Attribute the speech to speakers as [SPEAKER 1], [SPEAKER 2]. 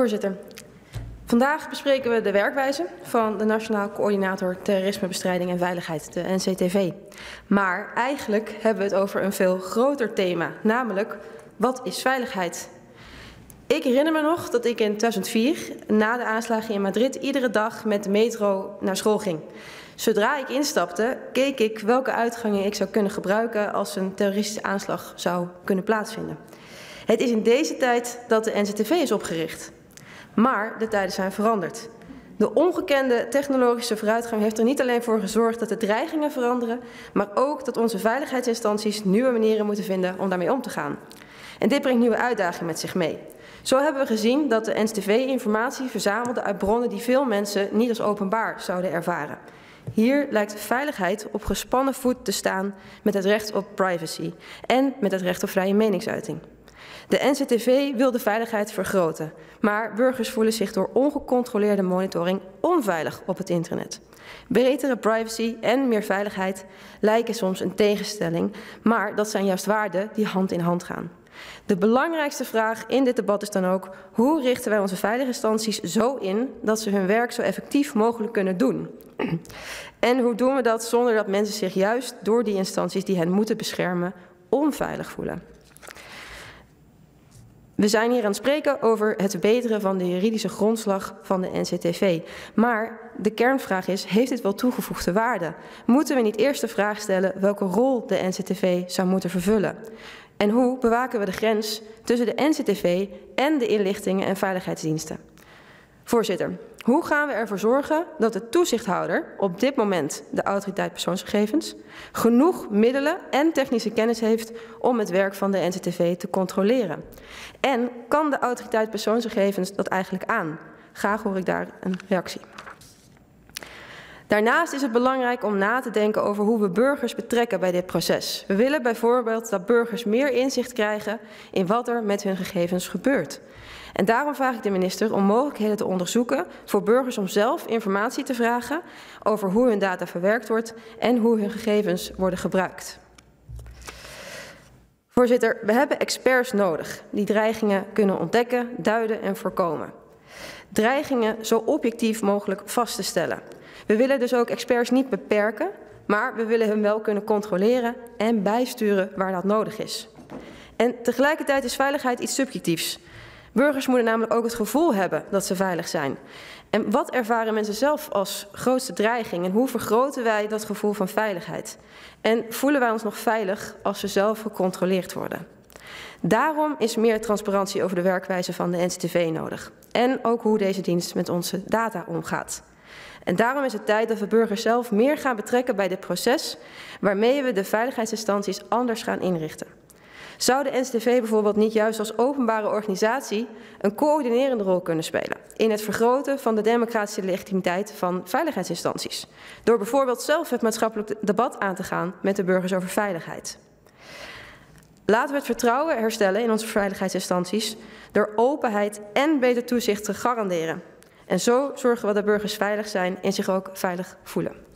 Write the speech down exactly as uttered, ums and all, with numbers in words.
[SPEAKER 1] Voorzitter, vandaag bespreken we de werkwijze van de Nationaal Coördinator Terrorismebestrijding en Veiligheid, de N C T V. Maar eigenlijk hebben we het over een veel groter thema, namelijk wat is veiligheid? Ik herinner me nog dat ik in tweeduizend vier, na de aanslagen in Madrid, iedere dag met de metro naar school ging. Zodra ik instapte, keek ik welke uitgangen ik zou kunnen gebruiken als een terroristische aanslag zou kunnen plaatsvinden. Het is in deze tijd dat de N C T V is opgericht. Maar de tijden zijn veranderd. De ongekende technologische vooruitgang heeft er niet alleen voor gezorgd dat de dreigingen veranderen, maar ook dat onze veiligheidsinstanties nieuwe manieren moeten vinden om daarmee om te gaan. En dit brengt nieuwe uitdagingen met zich mee. Zo hebben we gezien dat de N C T V informatie verzamelde uit bronnen die veel mensen niet als openbaar zouden ervaren. Hier lijkt veiligheid op gespannen voet te staan met het recht op privacy en met het recht op vrije meningsuiting. De N C T V wil de veiligheid vergroten, maar burgers voelen zich door ongecontroleerde monitoring onveilig op het internet. Betere privacy en meer veiligheid lijken soms een tegenstelling, maar dat zijn juist waarden die hand in hand gaan. De belangrijkste vraag in dit debat is dan ook: hoe richten wij onze veiligheidsinstanties zo in dat ze hun werk zo effectief mogelijk kunnen doen? En hoe doen we dat zonder dat mensen zich juist door die instanties die hen moeten beschermen onveilig voelen? We zijn hier aan het spreken over het verbeteren van de juridische grondslag van de N C T V. Maar de kernvraag is, heeft dit wel toegevoegde waarde? Moeten we niet eerst de vraag stellen welke rol de N C T V zou moeten vervullen? En hoe bewaken we de grens tussen de N C T V en de inlichtingen en veiligheidsdiensten? Voorzitter, hoe gaan we ervoor zorgen dat de toezichthouder, op dit moment de Autoriteit Persoonsgegevens, genoeg middelen en technische kennis heeft om het werk van de N C T V te controleren? En kan de Autoriteit Persoonsgegevens dat eigenlijk aan? Graag hoor ik daar een reactie. Daarnaast is het belangrijk om na te denken over hoe we burgers betrekken bij dit proces. We willen bijvoorbeeld dat burgers meer inzicht krijgen in wat er met hun gegevens gebeurt. En daarom vraag ik de minister om mogelijkheden te onderzoeken voor burgers om zelf informatie te vragen over hoe hun data verwerkt wordt en hoe hun gegevens worden gebruikt. Voorzitter, we hebben experts nodig die dreigingen kunnen ontdekken, duiden en voorkomen. Dreigingen zo objectief mogelijk vast te stellen. We willen dus ook experts niet beperken, maar we willen hen wel kunnen controleren en bijsturen waar dat nodig is. En tegelijkertijd is veiligheid iets subjectiefs. Burgers moeten namelijk ook het gevoel hebben dat ze veilig zijn. En wat ervaren mensen zelf als grootste dreiging en hoe vergroten wij dat gevoel van veiligheid? En voelen wij ons nog veilig als we zelf gecontroleerd worden? Daarom is meer transparantie over de werkwijze van de N C T V nodig. En ook hoe deze dienst met onze data omgaat. En daarom is het tijd dat we burgers zelf meer gaan betrekken bij dit proces, waarmee we de veiligheidsinstanties anders gaan inrichten. Zou de N C T V bijvoorbeeld niet juist als openbare organisatie een coördinerende rol kunnen spelen in het vergroten van de democratische legitimiteit van veiligheidsinstanties? Door bijvoorbeeld zelf het maatschappelijk debat aan te gaan met de burgers over veiligheid. Laten we het vertrouwen herstellen in onze veiligheidsinstanties door openheid en beter toezicht te garanderen. En zo zorgen we dat de burgers veilig zijn en zich ook veilig voelen.